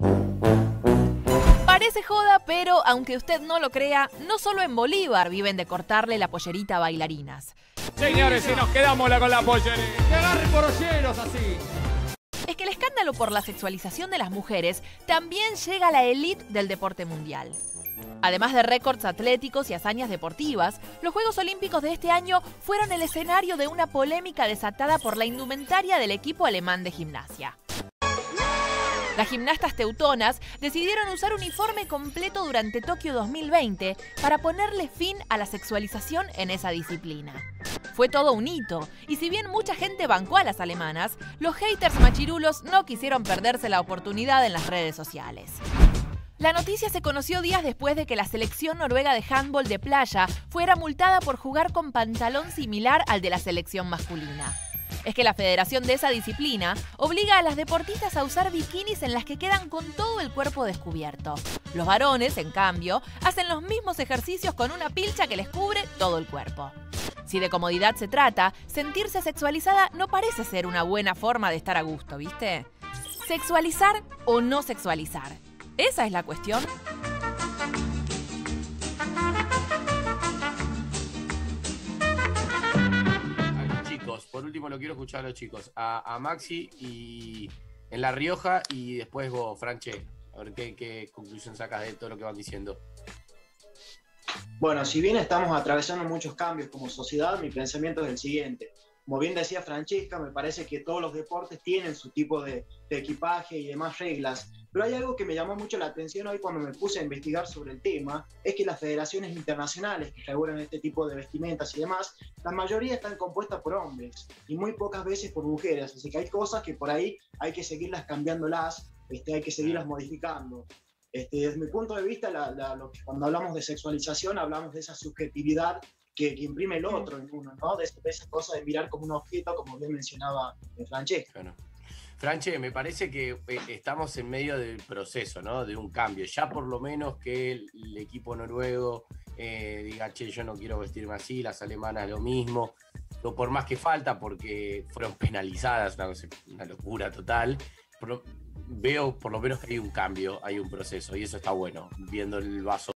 Parece joda, pero aunque usted no lo crea, no solo en Bolívar viven de cortarle la pollerita a bailarinas. Señores, si nos quedamos con la pollerita. ¡Que agarren porolleros así! Es que el escándalo por la sexualización de las mujeres también llega a la élite del deporte mundial. Además de récords atléticos y hazañas deportivas, los Juegos Olímpicos de este año fueron el escenario de una polémica desatada por la indumentaria del equipo alemán de gimnasia. Las gimnastas teutonas decidieron usar uniforme completo durante Tokio 2020 para ponerle fin a la sexualización en esa disciplina. Fue todo un hito, y si bien mucha gente bancó a las alemanas, los haters machirulos no quisieron perderse la oportunidad en las redes sociales. La noticia se conoció días después de que la selección noruega de handball de playa fuera multada por jugar con pantalón similar al de la selección masculina. Es que la federación de esa disciplina obliga a las deportistas a usar bikinis en las que quedan con todo el cuerpo descubierto. Los varones, en cambio, hacen los mismos ejercicios con una pilcha que les cubre todo el cuerpo. Si de comodidad se trata, sentirse sexualizada no parece ser una buena forma de estar a gusto, ¿viste? ¿Sexualizar o no sexualizar? Esa es la cuestión. Por último, lo quiero escuchar a los chicos, a Maxi y en La Rioja, y después vos, Franche, a ver qué conclusión sacas de todo lo que van diciendo. Bueno, si bien estamos atravesando muchos cambios como sociedad, mi pensamiento es el siguiente. Como bien decía Francesca, me parece que todos los deportes tienen su tipo de equipaje y demás reglas, pero hay algo que me llamó mucho la atención hoy cuando me puse a investigar sobre el tema, es que las federaciones internacionales que regulan este tipo de vestimentas y demás, la mayoría están compuestas por hombres y muy pocas veces por mujeres, así que hay cosas que por ahí hay que seguirlas cambiándolas, hay que seguirlas modificando. Desde mi punto de vista, cuando hablamos de sexualización, hablamos de esa subjetividad que imprime el otro en uno, ¿no? De esa cosa de mirar como un objeto, como bien mencionaba Francesca. Bueno. Franche, me parece que estamos en medio del proceso, ¿no? De un cambio. Ya por lo menos que el equipo noruego diga, che, yo no quiero vestirme así, las alemanas lo mismo. No por más que falta, porque fueron penalizadas, una locura total. Pero veo por lo menos que hay un cambio, hay un proceso, y eso está bueno, viendo el vaso